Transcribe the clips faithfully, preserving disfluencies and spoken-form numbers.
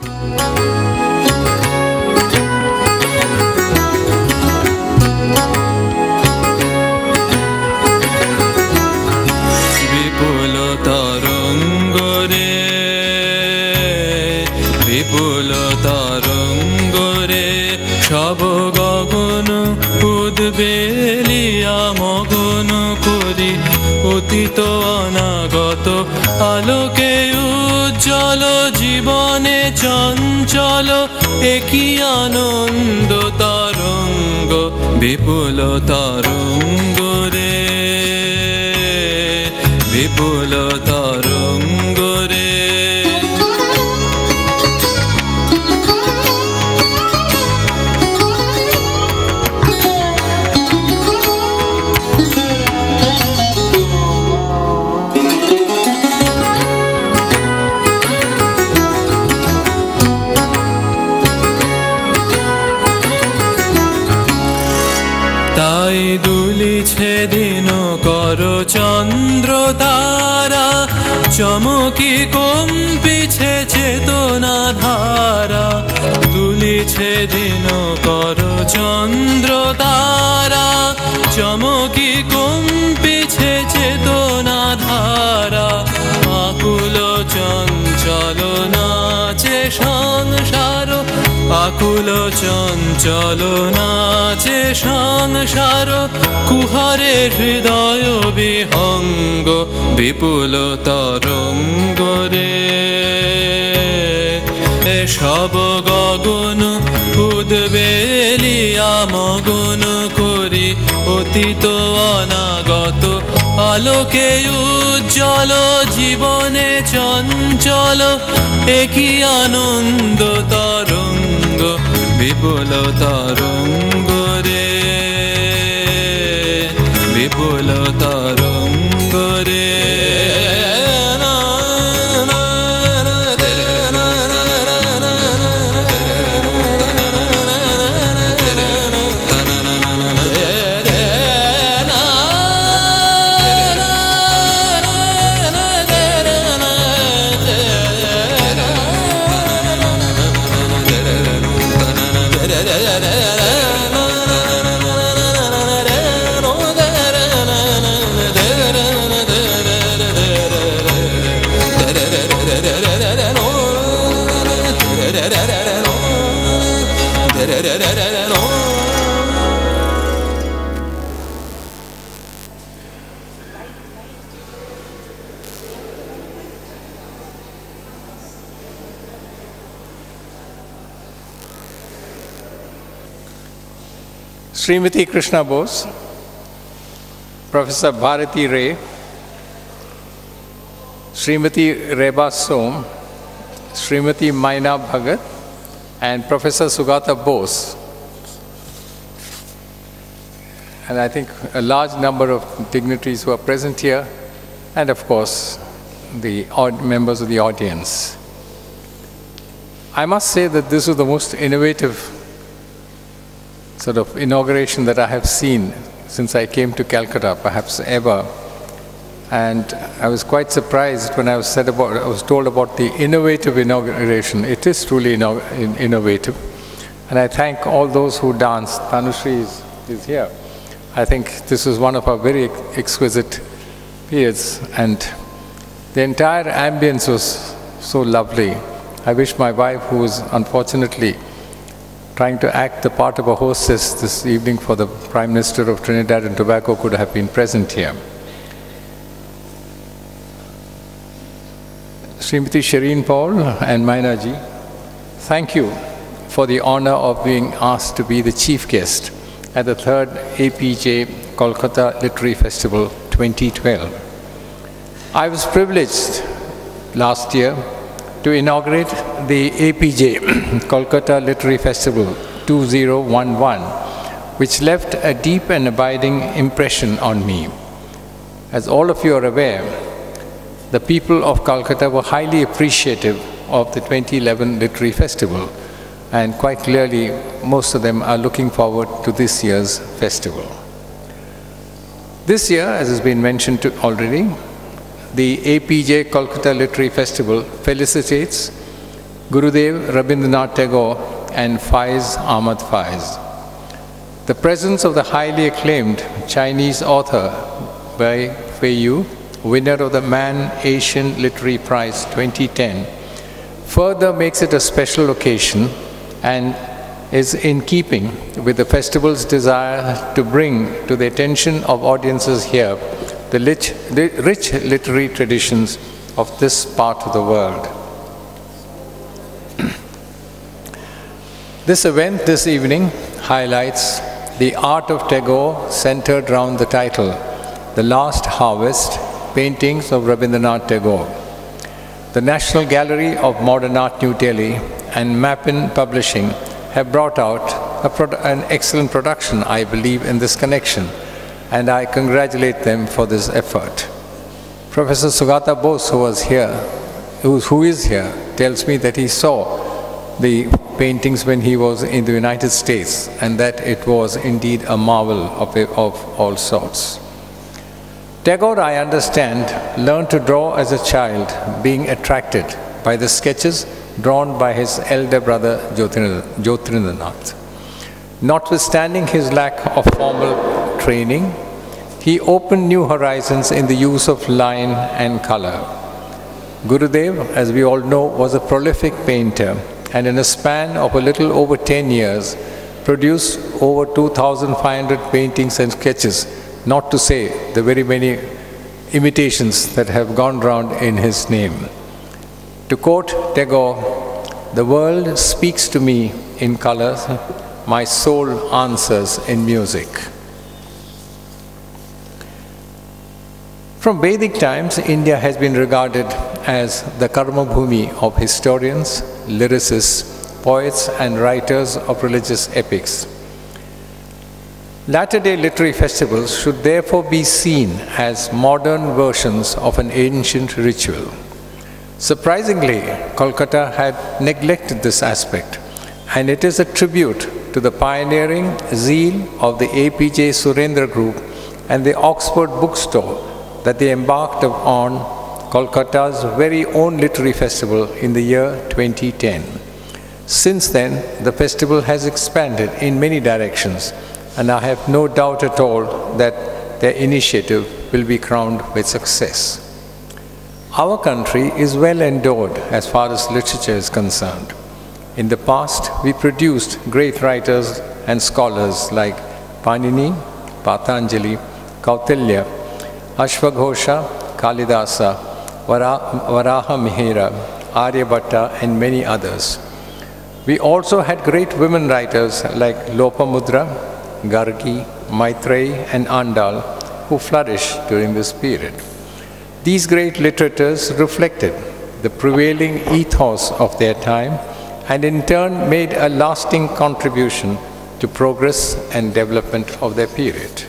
বিপুল তরঙ্গ রে বিপুল তরঙ্গ রে সব গগন উদ্বেলিয়া মগন করি অতীত অনাগত আলোকে উজ্জ্বল জীবনে চঞ্চল একই আনন্দ তরঙ্গ বিপুল তরঙ্গ রে বিপুল তরঙ্গ রে তাই দুলিছে দিন কর চন্দ্র তারা চমকি কম্পিছে চেতনা ধারা দুলিছে দিন কর চন্দ্র তারা চমকি কম্পিছে চেতনা ধারা আকুল চঞ্চল নাচে সংসার আকুল চঞ্চল নাচে সংসার কুহরে হৃদয় বিহঙ্গ বিপুল তরঙ্গ রে সব গগন উদ্বেলিয়া মগন করি অতীত অনাগত আলোকে উজ্জ্বল জীবনে চঞ্চল একই আনন্দ তরঙ্গ বিপুল তরঙ্গ রে বিপুল তরঙ্গ রে Srimati Krishna Bose, Professor Bharati Ray, Srimati Reba Som, Srimati Maina Bhagat, and Professor Sugata Bose. And I think a large number of dignitaries who are present here, and of course, the members of the audience. I must say that this was the most innovative sort of inauguration that I have seen since I came to Calcutta, perhaps ever. And I was quite surprised when I was, said about, I was told about the innovative inauguration. It is truly inno innovative. And I thank all those who danced. Tanushree is, is here. I think this was one of our very exquisite periods. And the entire ambience was so lovely. I wish my wife, who was unfortunately trying to act the part of a hostess this evening for the Prime Minister of Trinidad and Tobago, could have been present here. Srimati Shireen Paul and Maina ji, thank you for the honor of being asked to be the chief guest at the third A P J Kolkata Literary Festival twenty twelve. I was privileged last year to inaugurate the A P J Kolkata Literary Festival two thousand eleven, which left a deep and abiding impression on me. As all of you are aware, the people of Calcutta were highly appreciative of the twenty eleven Literary Festival, and quite clearly most of them are looking forward to this year's festival. This year, as has been mentioned to already, the A P J Kolkata Literary Festival felicitates Gurudev Rabindranath Tagore and Faiz Ahmad Faiz. The presence of the highly acclaimed Chinese author Bai Feiyu, winner of the Man Asian Literary Prize twenty ten, further makes it a special occasion and is in keeping with the festival's desire to bring to the attention of audiences here the rich, the rich literary traditions of this part of the world. This event this evening highlights the art of Tagore centered around the title, The Last Harvest, Paintings of Rabindranath Tagore. The National Gallery of Modern Art, New Delhi, and Mappin Publishing have brought out a pro an excellent production, I believe, in this connection, and I congratulate them for this effort. Professor Sugata Bose, who was here, who, who is here, tells me that he saw the paintings when he was in the United States, and that it was indeed a marvel of, of all sorts. Tagore, I understand, learned to draw as a child, being attracted by the sketches drawn by his elder brother Jyotirindranath. Notwithstanding his lack of formal training, he opened new horizons in the use of line and color. Gurudev, as we all know, was a prolific painter, and in a span of a little over ten years, produced over two thousand five hundred paintings and sketches, not to say the very many imitations that have gone round in his name. To quote Tagore, "The world speaks to me in colors, my soul answers in music." From Vedic times, India has been regarded as the karma bhumi of historians, lyricists, poets, and writers of religious epics. Latter-day literary festivals should therefore be seen as modern versions of an ancient ritual. Surprisingly, Kolkata had neglected this aspect, and it is a tribute to the pioneering zeal of the A P J Surendra Group and the Oxford Bookstore that they embarked on Kolkata's very own literary festival in the year twenty ten. Since then, the festival has expanded in many directions, and I have no doubt at all that their initiative will be crowned with success. Our country is well endowed as far as literature is concerned. In the past, we produced great writers and scholars like Panini, Patanjali, Kautilya, Ashvaghosha, Kalidasa, Varaha Mihira, Aryabhatta, and many others. We also had great women writers like Lopamudra, Gargi, Maitreyi, and Andal, who flourished during this period. These great literators reflected the prevailing ethos of their time and in turn made a lasting contribution to progress and development of their period.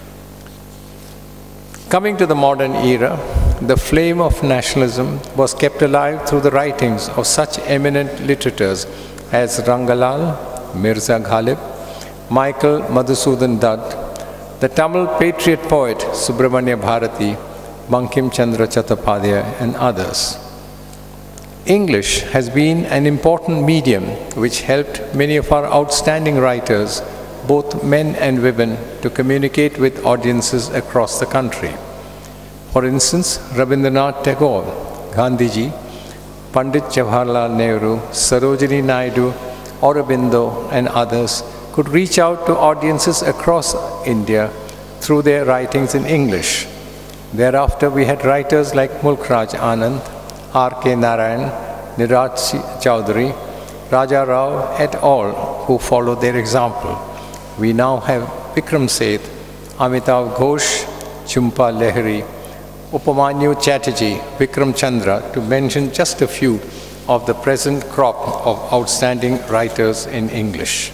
Coming to the modern era, the flame of nationalism was kept alive through the writings of such eminent literators as Rangalal, Mirza Ghalib, Michael Madhusudan Dutt, the Tamil patriot poet Subramanya Bharati, Bankim Chandra Chattopadhyay, and others. English has been an important medium which helped many of our outstanding writers, both men and women, to communicate with audiences across the country. For instance, Rabindranath Tagore, Gandhiji, Pandit Jawaharlal Nehru, Sarojini Naidu, Aurobindo, and others could reach out to audiences across India through their writings in English. Thereafter, we had writers like Mulk Raj Anand, R K Narayan, Niraj Chaudhary, Raja Rao et al., who followed their example. We now have Vikram Seth, Amitav Ghosh, Chumpa Lahiri, Upamanyu Chatterjee, Vikram Chandra, to mention just a few of the present crop of outstanding writers in English.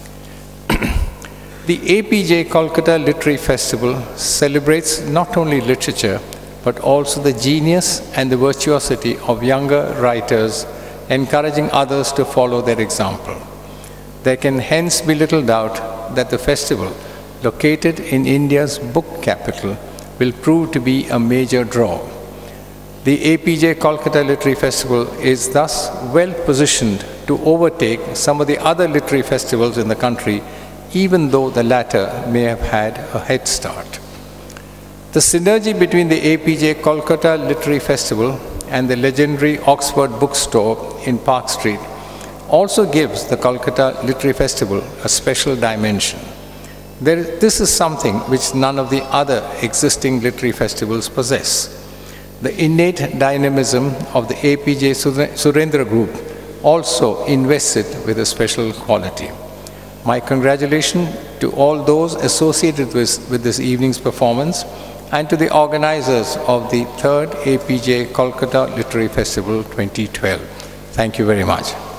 The A P J Kolkata Literary Festival celebrates not only literature, but also the genius and the virtuosity of younger writers, encouraging others to follow their example. There can hence be little doubt that the festival, located in India's book capital, will prove to be a major draw. The A P J Kolkata Literary Festival is thus well positioned to overtake some of the other literary festivals in the country, even though the latter may have had a head start. The synergy between the A P J Kolkata Literary Festival and the legendary Oxford Bookstore in Park Street also gives the Kolkata Literary Festival a special dimension. There, this is something which none of the other existing literary festivals possess. The innate dynamism of the A P J Surendra Group also invests it with a special quality. My congratulations to all those associated with, with this evening's performance and to the organizers of the third A P J Kolkata Literary Festival twenty twelve. Thank you very much.